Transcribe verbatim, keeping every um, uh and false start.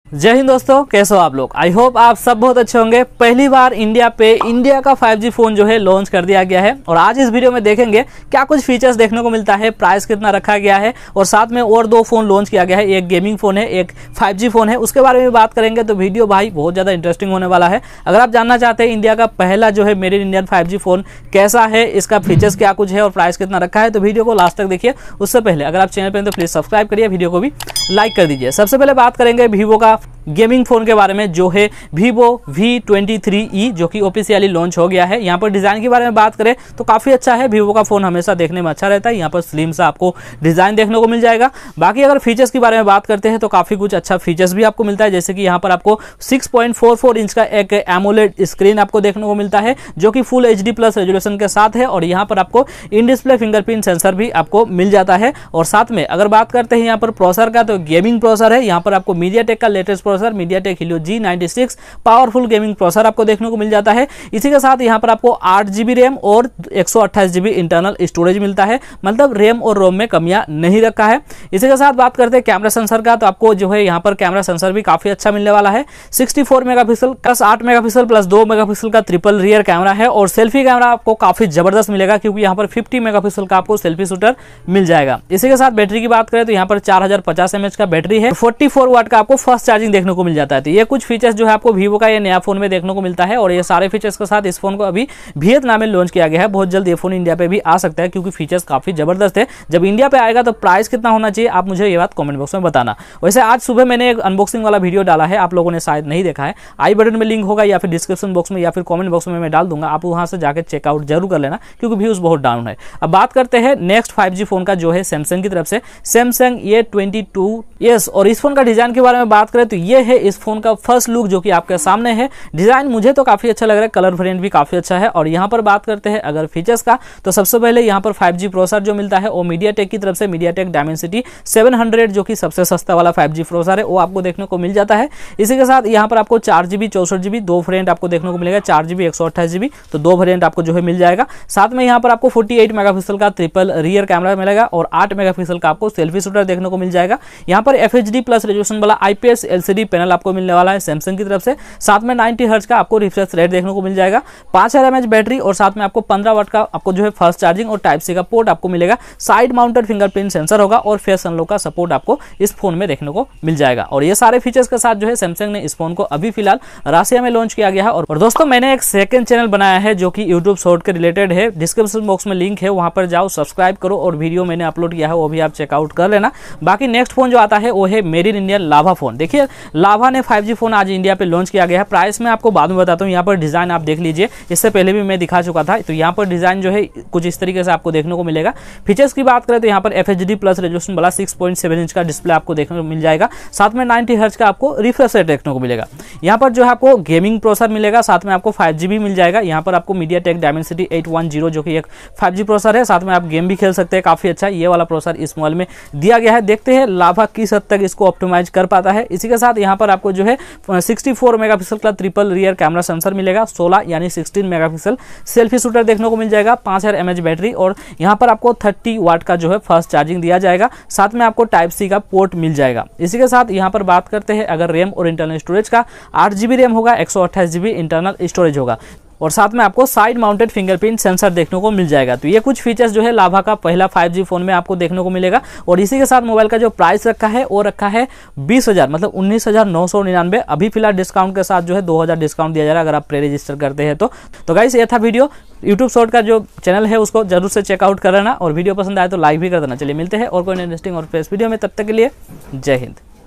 जय हिंद दोस्तों, कैसे हो आप लोग। आई होप आप सब बहुत अच्छे होंगे। पहली बार इंडिया पे इंडिया का फाइव जी फोन जो है लॉन्च कर दिया गया है और आज इस वीडियो में देखेंगे क्या कुछ फीचर्स देखने को मिलता है, प्राइस कितना रखा गया है और साथ में और दो फोन लॉन्च किया गया है। एक गेमिंग फोन है, एक फाइव जी फोन है, उसके बारे में बात करेंगे। तो वीडियो भाई बहुत ज्यादा इंटरेस्टिंग होने वाला है। अगर आप जानना चाहते हैं इंडिया का पहला जो है made in Indian five G phone कैसा है, इसका फीचर्स क्या कुछ है और प्राइस कितना रखा है, तो वीडियो को लास्ट तक देखिए। उससे पहले अगर आप चैनल पर तो प्लीज सब्सक्राइब करिए, वीडियो को भी लाइक कर दीजिए। सबसे पहले बात करेंगे वीवो का गेमिंग फोन के बारे में जो है Vivo V twenty three E, जो कि ऑफिशियली लॉन्च हो गया है। यहाँ पर डिजाइन के बारे में बात करें तो काफी अच्छा है। वीवो का फोन हमेशा देखने में अच्छा रहता है। यहाँ पर स्लिम सा आपको डिजाइन देखने को मिल जाएगा। बाकी अगर फीचर्स के बारे में बात करते हैं तो काफी कुछ अच्छा फीचर्स भी आपको मिलता है, जैसे कि यहाँ पर आपको six point four four inch का एक एमोलेड स्क्रीन आपको देखने को मिलता है जो कि full H D plus resolution के साथ है और यहाँ पर आपको इन डिस्प्ले फिंगरप्रिंट सेंसर भी आपको मिल जाता है। और साथ में अगर बात करते हैं यहाँ पर प्रोसेसर का, तो गेमिंग प्रोसेसर है। यहाँ पर आपको मीडियाटेक का latest processor MediaTek Helio G ninety six powerful gaming processor आपको देखने को मिल जाता है। इसी के साथ यहाँ पर आपको आठ जीबी रैम और एक सौ अट्ठाईस जीबी इंटरनल स्टोरेज मिलता है, मतलब रैम और रोम में कमियां नहीं रखा है। इसी के साथ बात करते हैं कैमरा सेंसर का, तो आपको जो है यहाँ पर कैमरा सेंसर भी काफी अच्छा मिलने वाला है। सिक्सटी फोर मेगापिक्सल प्लस आठ मेगापिक्सल प्लस दो मेगापिक्सल का ट्रिपल रियर कैमरा है और सेल्फी कैमरा आपको काफी जबरदस्त मिलेगा क्योंकि यहाँ पर फिफ्टी मेगापिक्सल का आपको सेल्फी शूटर मिल जाएगा। इसी के साथ बैटरी की बात करें तो यहाँ पर चार हजार पचास एमएच का बैटरी है, फोर्टी फोर वाट का आपको फास्ट चार्जिंग देखने को मिल जाता है। तो ये कुछ फीचर्स जो है आपको वीवो का ये नया फोन में देखने को मिलता है और ये सारे फीचर्स के साथ इस फोन को अभी वियतनाम में लॉन्च किया गया है। बहुत जल्द ये फोन इंडिया पे भी आ सकता है क्योंकि फीचर्स काफी जबरदस्त है। जब इंडिया पे आएगा तो प्राइस कितना होना चाहिए आप मुझे ये बात कमेंट बॉक्स में बताना। वैसे आज सुबह मैंने एक अनबॉक्सिंग वाला वीडियो डाला है, आप लोगों ने शायद नहीं देखा है। आई बटन में लिंक होगा या फिर डिस्क्रिप्शन बॉक्स में या फिर कमेंट बॉक्स में मैं डाल दूंगा, आप वहां से जाकर चेकआउट जरूर कर लेना क्योंकि व्यूज बहुत डाउन है। अब बात करते हैं नेक्स्ट फाइव जी फोन का जो है सैमसंग की तरफ से, Samsung A twenty two S. और इस फोन का डिजाइन के बारे में बात करें तो ये है इस फोन का फर्स्ट लुक जो कि आपके सामने है। डिजाइन मुझे तो काफी अच्छा लग रहा है, कलर वेरिएंट भी काफी अच्छा है। और यहाँ पर बात करते हैं अगर फीचर्स का, तो सबसे पहले यहाँ पर फाइव जी प्रोसेसर जो मिलता है वो मीडियाटेक की तरफ से मीडियाटेक डायमेंसिटी सेवन हंड्रेड जो कि सबसे सस्ता वाला फाइव जी प्रोसेसर है वो आपको देखने को मिल जाता है। इसी के साथ यहाँ पर आपको चार जीबी चौसठ जीबी दो वेरिएंट आपको देखने को मिलेगा, चार जीबी एक सौ अट्ठाईस जीबी तो दो वेरिएंट आपको जो है मिल जाएगा। साथ में यहाँ पर आपको फोर्टी एट मेगापिक्सल का ट्रिपल रियर कैमरा मिलेगा और आठ मेगापिक्सल का आपको सेल्फी शूटर देखने को मिल जाएगा। यहाँ पर F H D plus resolution वाला आईपीएस एलसीडी पैनल आपको मिलने वाला है सैमसंग की तरफ से। साथ में नाइंटी हर्ट्ज का आपको रिफ्रेश रेट देखने को मिल जाएगा, पांच हजार एमएच बैटरी और साथ में आपको पंद्रह वाट का आपको जो है फास्ट चार्जिंग और टाइप सी का पोर्ट आपको मिलेगा। साइड माउंटेड फिंगरप्रिंट सेंसर होगा और फेस अनलॉक का सपोर्ट आपको इस फोन में देखने को मिल जाएगा। और ये सारे फीचर्स के साथ जो है सैमसंग ने इस फोन को अभी फिलहाल रसिया में लॉन्च किया गया है। और दोस्तों मैंने एक सेकंड चैनल बनाया है जो कि यूट्यूब शॉर्ट के रिलेटेड है, डिस्क्रिप्शन बॉक्स में लिंक है, वहां पर जाओ सब्सक्राइब करो और वीडियो मैंने अपलोड किया है वो भी आप चेकआउट कर लेना। बाकी नेक्स्ट फोन जो आता है वो है made in India Lava phone. देखिए लावा ने फाइव जी फोन आज इंडिया पे लॉन्च किया गया है। प्राइस में आपको बाद में बताता हूँ। यहाँ पर डिजाइन आप देख लीजिए, इससे पहले भी मैं दिखा चुका था। तो यहाँ पर डिजाइन जो है कुछ इस तरीके से आपको देखने को मिलेगा। फीचर्स की बात करें तो यहाँ पर F H D plus resolution वाला सिक्स पॉइंट सेवन इंच का डिस्प्ले आपको देखने को मिल जाएगा। साथ में नाइंटी हर्ट्ज का आपको रिफ्रेश रेट देखने को मिलेगा। यहाँ पर जो है आपको गेमिंग प्रोसेसर मिलेगा, साथ में आपको फाइव जी भी मिल जाएगा। यहाँ पर आपको MediaTek Dimensity eight one zero जो कि एक फाइव जी प्रोसेसर है, साथ में आप गेम भी खेल सकते हैं। काफी अच्छा ये वाला प्रोसेसर इस मोबाइल में दिया गया है। देखते हैं लावा किस हद तक इसको ऑप्टिमाइज कर पाता है। इसी के साथ यहाँ पर आपको जो है सिक्सटी फोर मेगापिक्सल का ट्रिपल रियर कैमरा सेंसर मिलेगा, सोलह यानी सिक्सटीन मेगापिक्सल सेल्फी शूटर देखने को मिल जाएगा, पांच हजार एमएच बैटरी और यहाँ पर आपको थर्टी वाट का जो है फास्ट चार्जिंग दिया जाएगा। साथ में आपको टाइप सी का पोर्ट मिल जाएगा। इसी के साथ यहाँ पर बात करते हैं अगर रैम और इंटरनल स्टोरेज का, आठ जीबी रैम होगा, एक सौ अट्ठाईस जीबी इंटरनल स्टोरेज होगा और साथ में आपको साइड माउंटेड फिंगरप्रिंट सेंसर देखने को मिल जाएगा। तो ये कुछ फीचर्स जो है लावा का पहला फाइव जी फोन में आपको देखने को मिलेगा। और इसी के साथ मोबाइल का जो प्राइस रखा है वो रखा है बीस हजार मतलब उन्नीस हजार नौ सौ निन्यानवे। अभी फिलहाल डिस्काउंट के साथ जो है दो हजार डिस्काउंट दिया जा रहा है अगर आप प्री रजिस्टर करते हैं तो। तो गाइस ये था वीडियो। यूट्यूब शॉर्ट का जो चैनल है उसको जरूर से चेकआउट कर लेना और वीडियो पसंद आए तो लाइक भी कर देना। चलिए मिलते हैं और कोई इंटरेस्टिंग और फ्रेश वीडियो में, तब तक के लिए जय हिंद।